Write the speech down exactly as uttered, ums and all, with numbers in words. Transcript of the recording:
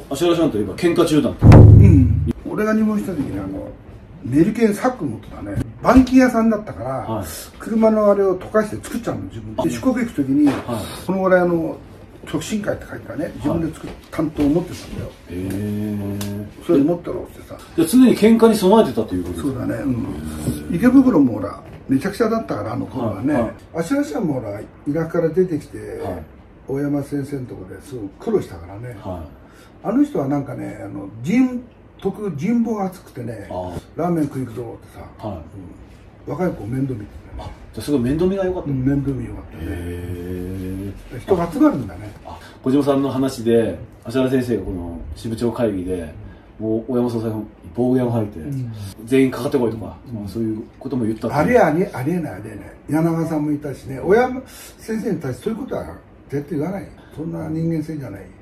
芦原さんといえば喧嘩中だった。 うん。俺が入門した時にあのメリケンサック持ってたね。板金屋さんだったから、はい、車のあれを溶かして作っちゃうの自分で。四国行く時に、はい、このぐらいの直進会って書いてたね、自分で作る担当を持ってたんだよ。へえ。それ持ったろってさ。 じゃ常に喧嘩に備えてたということですか。 そうだね。うん。池袋もほらめちゃくちゃだったからあの頃はね。はいはい、芦原さんもほら田舎から出てきて、はい、大山先生のところですごく苦労したからね。はい、あの人はなんかね、あの人徳人望が厚くてね、ラーメン食い行くぞってさ、はい、うん、若い子面倒見てたね。 じゃすごい面倒見が良かった。 うん、面倒見良かったね。へえ。人が集まるんだね。 小島さんの話で芦原先生がこの支部長会議でもう大山総裁が暴言を吐いて、うん、全員かかってこいとか、うん、そういうことも言ったって。 あれありえありえないありえない。柳川さんもいたしね、大山先生に対してそういうことは絶対言わない。そんな人間性じゃない。